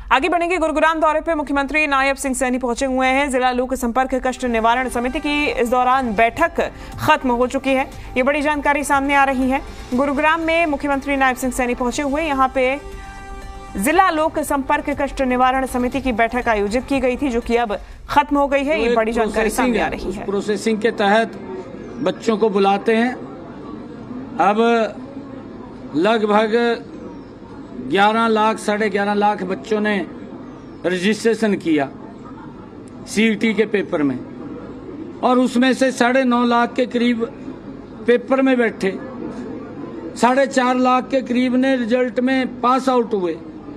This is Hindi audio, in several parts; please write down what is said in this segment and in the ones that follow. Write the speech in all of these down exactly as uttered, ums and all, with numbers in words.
आगे बढ़ेंगे। गुरुग्राम दौरे पे मुख्यमंत्री नायब सिंह सैनी पहुंचे हुए हैं। जिला लोक संपर्क कष्ट निवारण समिति की इस दौरान बैठक खत्म हो चुकी है। ये बड़ी जानकारी सामने आ रही है। गुरुग्राम में मुख्यमंत्री नायब सिंह सैनी पहुंचे हुए यहाँ पे जिला लोक संपर्क कष्ट निवारण समिति की बैठक आयोजित की गई थी, जो कि अब खत्म हो गई है। ये बड़ी जानकारी सामने आ रही है। प्रोसेसिंग के तहत बच्चों को बुलाते हैं। अब लगभग ग्यारह लाख साढ़े ग्यारह लाख बच्चों ने रजिस्ट्रेशन किया सीईटी के पेपर में, और उसमें से साढ़े नौ लाख के करीब पेपर में बैठे, साढ़े चार लाख के करीब ने रिजल्ट में पास आउट हुए।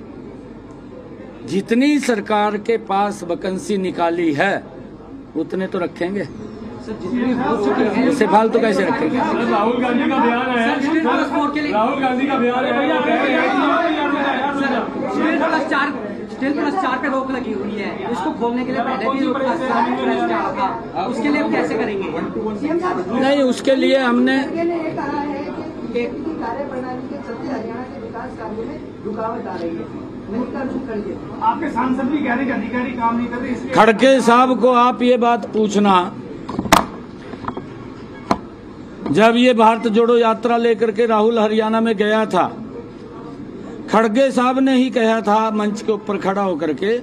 जितनी सरकार के पास वैकेंसी निकाली है उतने तो रखेंगे, इससे फालतू तो कैसे रखेंगे? राहुल गांधी का बयान है, राहुल गांधी का बयान स्टिल प्लस चार पे रोक लगी हुई है, इसको खोलने के लिए पहले भी रोक था, उसके लिए हम कैसे करेंगे? नहीं, उसके लिए हमने रुकावट आ रही है। आपके सांसद भी कह रहे हैं अधिकारी काम नहीं कर रहे। खड़गे साहब को आप ये बात पूछना, जब ये भारत जोड़ो यात्रा लेकर के राहुल हरियाणा में गया था, खड़गे साहब ने ही कहा था मंच के ऊपर खड़ा होकर के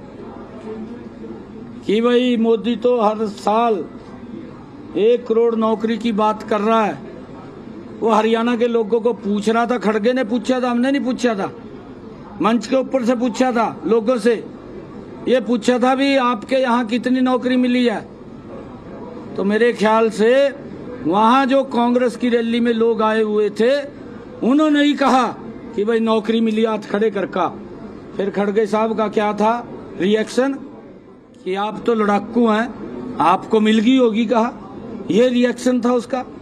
कि भाई मोदी तो हर साल एक करोड़ नौकरी की बात कर रहा है। वो हरियाणा के लोगों को पूछ रहा था, खड़गे ने पूछा था, हमने नहीं पूछा था। मंच के ऊपर से पूछा था, लोगों से ये पूछा था भी आपके यहाँ कितनी नौकरी मिली है। तो मेरे ख्याल से वहां जो कांग्रेस की रैली में लोग आए हुए थे, उन्होंने ही कहा कि भाई नौकरी मिली, हाथ खड़े कर का। फिर खड़गे साहब का क्या था रिएक्शन कि आप तो लड़ाकू हैं, आपको मिल गई होगी, कहा। ये रिएक्शन था उसका।